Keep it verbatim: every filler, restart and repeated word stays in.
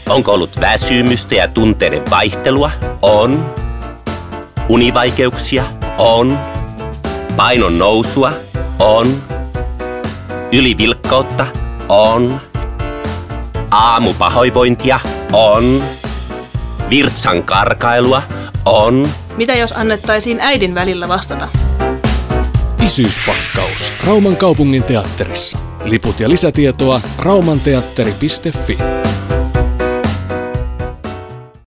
Onko ollut väsymystä ja tunteiden vaihtelua? On. Univaikeuksia? On. Painon nousua? On. Ylivilkkautta? On. Aamupahoinvointia? On. Virtsan karkailua? On. Mitä jos annettaisiin äidin välillä vastata? Isyyspakkaus Rauman kaupungin teatterissa. Liput ja lisätietoa raumanteatteri piste fi.